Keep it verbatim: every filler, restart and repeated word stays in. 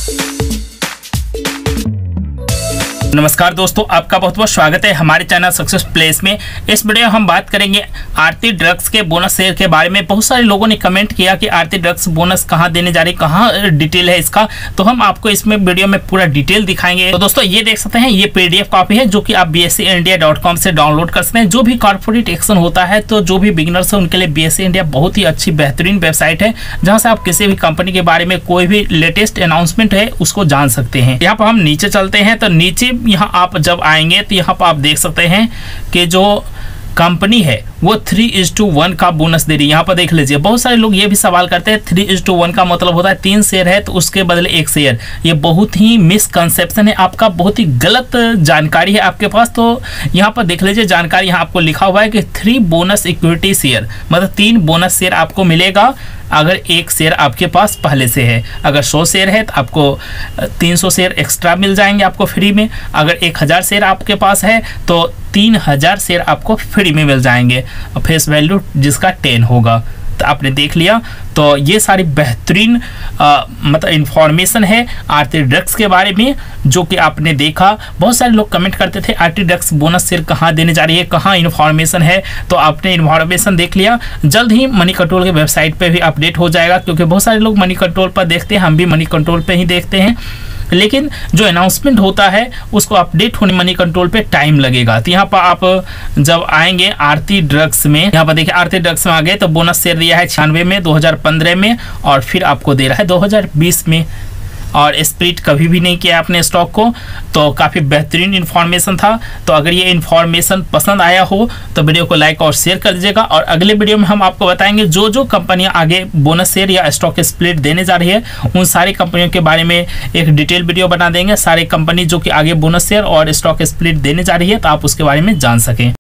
नमस्कार दोस्तों, आपका बहुत बहुत स्वागत है हमारे चैनल सक्सेस प्लेस में। इस वीडियो में हम बात करेंगे आरती ड्रग्स के बोनस शेयर के बारे में। बहुत सारे लोगों ने कमेंट किया कि आरती ड्रग्स बोनस कहां देने जा रही, कहां डिटेल है इसका, तो हम आपको इसमें वीडियो में पूरा डिटेल दिखाएंगे। तो दोस्तों ये देख सकते हैं, ये पीडीएफ कॉपी है जो कि आप B S C India dot com से डाउनलोड कर सकते हैं। जो भी कॉर्पोरेट एक्शन होता है, तो जो भी बिगिनर्स है उनके लिए बी एस सी इंडिया बहुत ही अच्छी बेहतरीन वेबसाइट है, जहाँ से आप किसी भी कंपनी के बारे में कोई भी लेटेस्ट अनाउंसमेंट है उसको जान सकते हैं। यहाँ पर हम नीचे चलते हैं, तो नीचे यहाँ आप जब आएंगे तो यहाँ पर आप देख सकते हैं कि जो कंपनी है वो थ्री इज टू वन का बोनस दे रही है। यहाँ पर देख लीजिए, बहुत सारे लोग ये भी सवाल करते हैं थ्री इज टू वन का मतलब होता है तीन शेयर है तो उसके बदले एक शेयर। ये बहुत ही मिसकंसेप्शन है आपका, बहुत ही गलत जानकारी है आपके पास। तो यहाँ पर देख लीजिए, जानकारी यहाँ आपको लिखा हुआ है कि थ्री बोनस इक्विटी शेयर, मतलब तीन बोनस शेयर आपको मिलेगा अगर एक शेयर आपके पास पहले से है। अगर सौ शेयर है तो आपको तीन सौ शेयर एक्स्ट्रा मिल जाएंगे आपको फ्री में। अगर एक हज़ार शेयर आपके पास है तो तीन हज़ार शेयर आपको फ्री में मिल जाएंगे, फेस वैल्यू जिसका टेन होगा। तो आपने देख लिया, तो ये सारी बेहतरीन मतलब इंफॉर्मेशन है आरती ड्रग्स के बारे में जो कि आपने देखा। बहुत सारे लोग कमेंट करते थे आरती ड्रग्स बोनस शेयर कहाँ देने जा रही है, कहाँ इन्फॉर्मेशन है, तो आपने इन्फॉर्मेशन देख लिया। जल्द ही मनी कंट्रोल के वेबसाइट पे भी अपडेट हो जाएगा, क्योंकि बहुत सारे लोग मनी कंट्रोल पर देखते हैं, हम भी मनी कंट्रोल पे ही देखते हैं, लेकिन जो अनाउंसमेंट होता है उसको अपडेट होने मनी कंट्रोल पे टाइम लगेगा। तो यहाँ पर आप जब आएंगे आरती ड्रग्स में, यहाँ पर देखिए आरती ड्रग्स में आ गए तो बोनस शेयर दिया है छियानवे में, दो हज़ार पंद्रह में, और फिर आपको दे रहा है दो हज़ार बीस में। और स्प्लिट कभी भी नहीं किया आपने स्टॉक को, तो काफ़ी बेहतरीन इन्फॉर्मेशन था। तो अगर ये इन्फॉर्मेशन पसंद आया हो तो वीडियो को लाइक और शेयर कर दीजिएगा। और अगले वीडियो में हम आपको बताएंगे जो जो कंपनियां आगे बोनस शेयर या स्टॉक स्प्लिट देने जा रही है, उन सारी कंपनियों के बारे में एक डिटेल वीडियो बना देंगे। सारी कंपनी जो कि आगे बोनस शेयर और स्टॉक स्प्लिट देने जा रही है, तो आप उसके बारे में जान सकें।